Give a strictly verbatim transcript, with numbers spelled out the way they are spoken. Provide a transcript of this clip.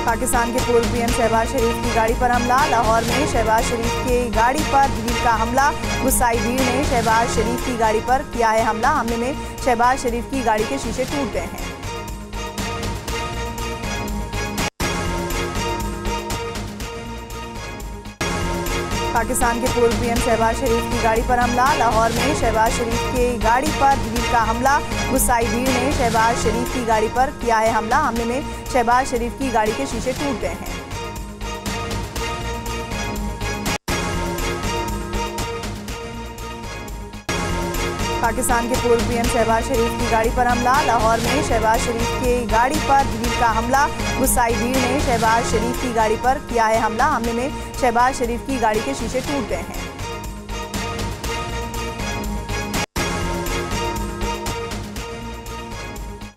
पाकिस्तान के पूर्व पीएम शहबाज शरीफ की गाड़ी पर हमला। लाहौर में शहबाज शरीफ की गाड़ी पर भीड़ का हमला। गुस्साई भीड़ ने शहबाज शरीफ की गाड़ी पर किया है हमला। हमले में शहबाज शरीफ की गाड़ी के शीशे टूट गए हैं। पाकिस्तान के पूर्व पीएम शहबाज शरीफ की गाड़ी पर हमला। लाहौर में शहबाज शरीफ की गाड़ी पर भीड़ का हमला। गुस्साई भीड़ ने शहबाज शरीफ की गाड़ी पर किया है हमला। हमले में शहबाज शरीफ की गाड़ी के शीशे टूट गए हैं। पाकिस्तान के पूर्व पीएम शहबाज शरीफ की गाड़ी पर हमला। लाहौर में शहबाज शरीफ की गाड़ी पर भीड़ का हमला। गुस्साई भीड़ ने शहबाज शरीफ की गाड़ी पर किया है हमला। हमले में शहबाज शरीफ की गाड़ी के शीशे टूट गए हैं।